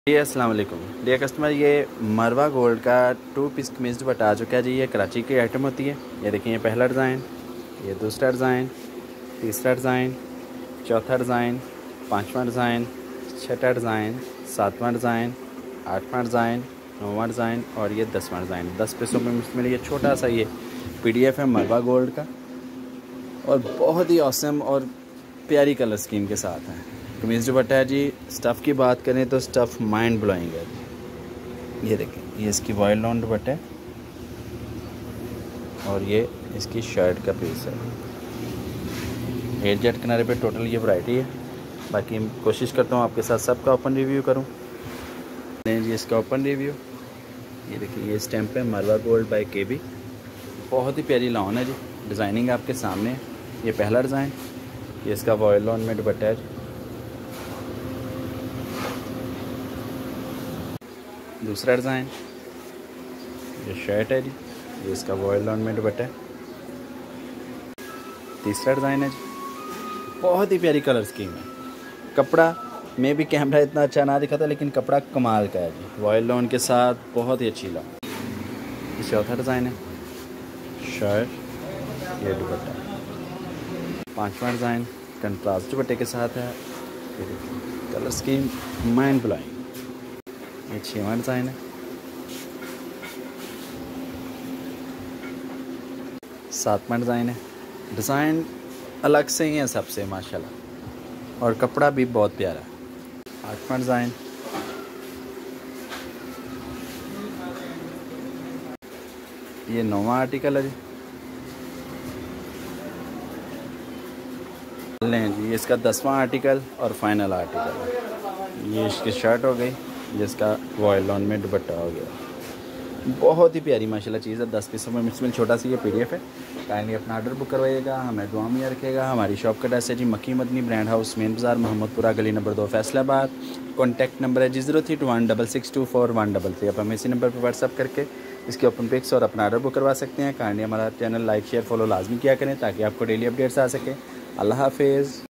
जी अस्सलाम वालेकुम dear customer, ये मरवा गोल्ड का 2 पीस कमीज दुपट्टा आ चुका है जी। ये कराची की आइटम होती है। ये देखिए, ये पहला डिज़ाइन, ये दूसरा डिज़ाइन, तीसरा डिज़ाइन, चौथा डिज़ाइन, पांचवा डिज़ाइन, छठा डिज़ाइन, सातवां डिज़ाइन, आठवां डिज़ाइन, नौवां डिज़ाइन और ये 10वां डिज़ाइन। 10 पीसों में इसमें ये छोटा सा ये PDF है मरवा गोल्ड का, और बहुत ही औसम और प्यारी कलर स्कीम के साथ है। कमीज़ दुपट्टा है जी। स्टफ़ की बात करें तो स्टफ़ माइंड ब्लोइंग है। ये देखें, ये इसकी वॉयल लॉन दुपट्टा है और ये इसकी शर्ट का पीस है। एयर जेट किनारे पे टोटल ये वैरायटी है। बाकी कोशिश करता हूँ आपके साथ सबका ओपन रिव्यू करूँ। नहीं जी, इसका ओपन रिव्यू ये देखिए, ये स्टैम्प है मरवा गोल्ड बाय KB। बहुत ही प्यारी लॉन है जी। डिज़ाइनिंग आपके सामने है। ये पहला डिज़ाइन, ये इसका वॉयल लॉन में दुपट्टा है। दूसरा डिज़ाइन, ये शर्ट है जी। ये इसका वॉयल लॉन में दुपट्टा है। तीसरा डिज़ाइन है जी। बहुत ही प्यारी कलर स्कीम है। कपड़ा में भी कैमरा इतना अच्छा ना दिखा था, लेकिन कपड़ा कमाल का है जी। वॉयल लॉन के साथ बहुत ही अच्छी लॉन। ये चौथा डिज़ाइन है, शर्ट, ये दुपट्टा। पांचवा डिज़ाइन कंट्रास्ट दुपट्टे के साथ है। ये देखिए, कलर स्कीम माइंड ब्लोइंग। ये छठवां डिज़ाइन है। सातवां डिज़ाइन है। डिज़ाइन अलग से ही है सबसे माशाल्लाह, और कपड़ा भी बहुत प्यारा है। आठवां डिज़ाइन, ये 9वां आर्टिकल है जी। लें जी, ये इसका 10वां आर्टिकल और फाइनल आर्टिकल है। ये इसकी शर्ट हो गई, जिसका वॉयल लॉन में दुपट्टा हो गया। बहुत ही प्यारी माशाल्लाह चीज़ है। 10 पीसों में इसमें छोटा सा ये PDF है। काइंडली अपना ऑर्डर बुक करवाइएगा, हमें दुआ में रखिएगा। हमारी शॉप का एड्रेस है जी मक्की मदनी ब्रांड हाउस, मेन बाज़ार, मोहम्मदपुरा गली नंबर 2, फैसलाबाद। कॉन्टैक्ट नंबर है जी 0321662433। आप हमें इसी नंबर पर व्हाट्सअप करके इसके ओपन पिक्स और अपना ऑर्डर बुक करवा सकते हैं। काइंडली हमारा चैनल लाइक शेयर फॉलो लाजमी किया करें, ताकि आपको डेली अपडेट्स आ सके। अल्लाह हाफिज़।